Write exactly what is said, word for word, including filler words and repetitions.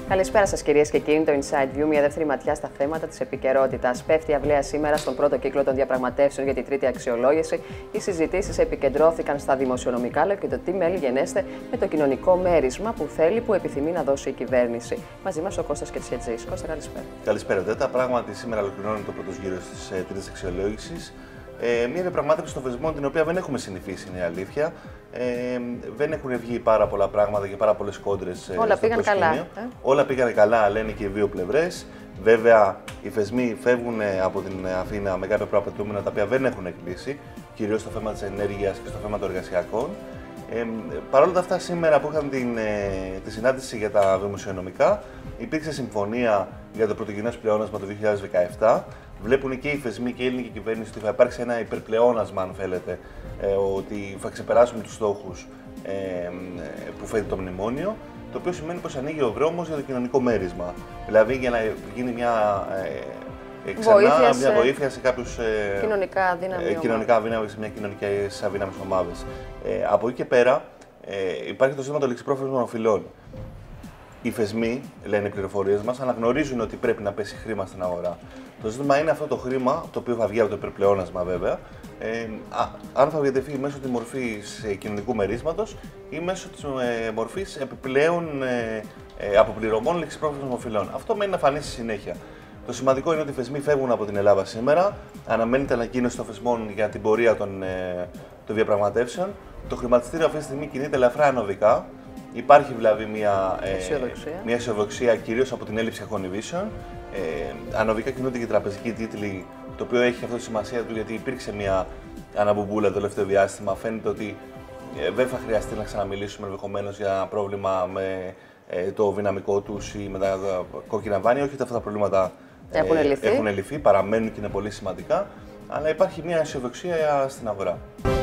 Καλησπέρα σας, κυρίες και κύριοι. Το Inside View, μια δεύτερη ματιά στα θέματα της επικαιρότητας. Πέφτει η αυλαία σήμερα στον πρώτο κύκλο των διαπραγματεύσεων για τη τρίτη αξιολόγηση. Οι συζητήσεις επικεντρώθηκαν στα δημοσιονομικά αλλά και το τι μέλη γενέστε με το κοινωνικό μέρισμα που θέλει, που επιθυμεί να δώσει η κυβέρνηση. Μαζί μας ο Κώστας Κετσιατζής. Κώστα, καλησπέρα. Καλησπέρα, Τέτα. Πράγματι, σήμερα ολοκληρώνει το πρώτο γύρο τη τρίτη αξιολόγηση. Ε, μια διαπραγμάτευση των θεσμών την οποία δεν έχουμε συνηθίσει, είναι η αλήθεια. Ε, δεν έχουν βγει πάρα πολλά πράγματα και πάρα πολλέ κόντρες. Όλα πήγαν καλά. Ε? Όλα πήγαν καλά, λένε και οι δύο πλευρές. Βέβαια, οι θεσμοί φεύγουν από την Αθήνα με κάποια προαπαιτούμενα τα οποία δεν έχουν κλείσει, κυρίως στο θέμα της ενέργειας και στο θέμα των εργασιακών. Ε, Παρ' όλα αυτά, σήμερα που είχαν την, ε, τη συνάντηση για τα δημοσιονομικά, υπήρξε συμφωνία για το πρωτογενές πλεόνασμα το δύο χιλιάδες δεκαεπτά. Βλέπουν και οι θεσμοί και η ελληνική κυβέρνηση ότι θα υπάρξει ένα υπερπλεόνασμα, αν θέλετε, ε, ότι θα ξεπεράσουμε τους στόχους ε, που φέρει το μνημόνιο, το οποίο σημαίνει πως ανοίγει ο δρόμος για το κοινωνικό μέρισμα. Δηλαδή για να γίνει μια, ε, ξανά, βοήθεια, σε... μια βοήθεια σε κάποιους ε, κοινωνικά αδύναμοι, ε, κοινωνικά αδύναμοι, σε μια κοινωνική αδύναμες ομάδες. Ε, από εκεί και πέρα ε, υπάρχει το ζήτημα των ληξιπρόφεσμων οφειλών. Οι θεσμοί, λένε οι πληροφορίες μας, αναγνωρίζουν ότι πρέπει να πέσει χρήμα στην αγορά. Το ζήτημα είναι αυτό το χρήμα, το οποίο θα βγει από το υπερπλεόνασμα βέβαια, ε, α, αν θα διατεθεί μέσω της μορφής κοινωνικού μερίσματος ή μέσω της ε, μορφής επιπλέον ε, ε, αποπληρωμών ληξιπρόφεσμων οφειλών. Αυτό μένει να φανεί στη συνέχεια. Το σημαντικό είναι ότι οι θεσμοί φεύγουν από την Ελλάδα σήμερα. Αναμένεται ανακοίνωση των θεσμών για την πορεία των, ε, των διαπραγματεύσεων. Το χρηματιστήριο αυτή τη στιγμή κινείται ελαφρά ανωδικά. Υπάρχει δηλαδή μια ε, αισιοδοξία. μια αισιοδοξία κυρίως από την έλλειψη αγωνιβήσεων. Ε, ανωδικά κινούνται και οι τραπεζικοί τίτλοι, το οποίο έχει αυτό τη σημασία του γιατί υπήρξε μια αναμπομπούλα το τελευταίο διάστημα. Φαίνεται ότι ε, δεν θα χρειαστεί να ξαναμιλήσουμε ενδεχομένως για ένα πρόβλημα με ε, το δυναμικό τους ή με τα κόκκινα δάνεια. Όχι ότι αυτά τα προβλήματα ε, έχουν, λυθεί. έχουν λυθεί, παραμένουν και είναι πολύ σημαντικά. Αλλά υπάρχει μια αισιοδοξία στην αγορά.